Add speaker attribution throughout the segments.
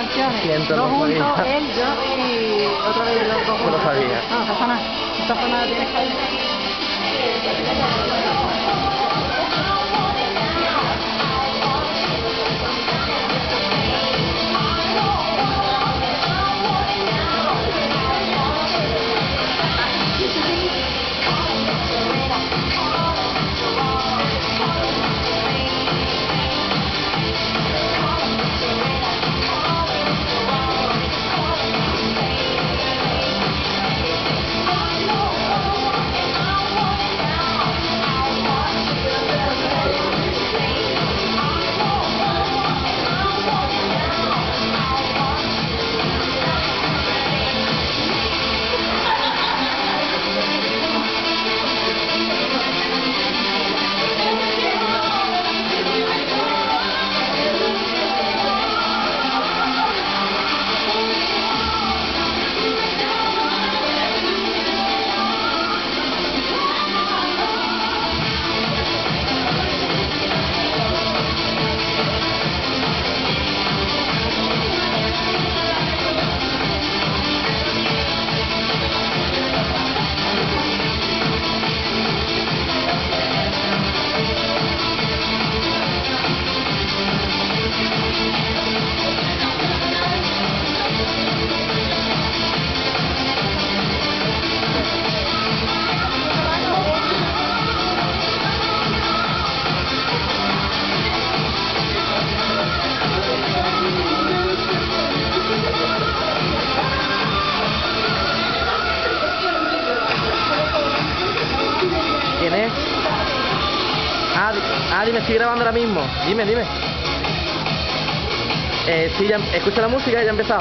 Speaker 1: canciones.
Speaker 2: Siento,
Speaker 1: Dos
Speaker 2: no
Speaker 1: juntos,
Speaker 2: sabía.
Speaker 1: él, yo y otra vez los dos juntos.
Speaker 2: No lo sabía.
Speaker 1: No, no pasa nada. No pasa nada, tienes que ir.
Speaker 2: ¿Quién es? Dime, estoy grabando ahora mismo. Dime. Sí, ya, escucha la música, ya ha empezado.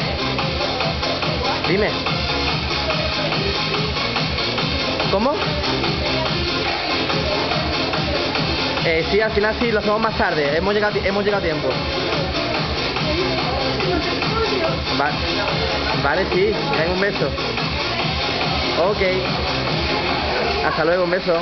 Speaker 2: Dime. ¿Cómo? Sí, al final sí, lo hacemos más tarde. Hemos llegado a tiempo. Vale, sí. Venga, un beso. Ok. Hasta luego, un beso.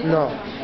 Speaker 2: No.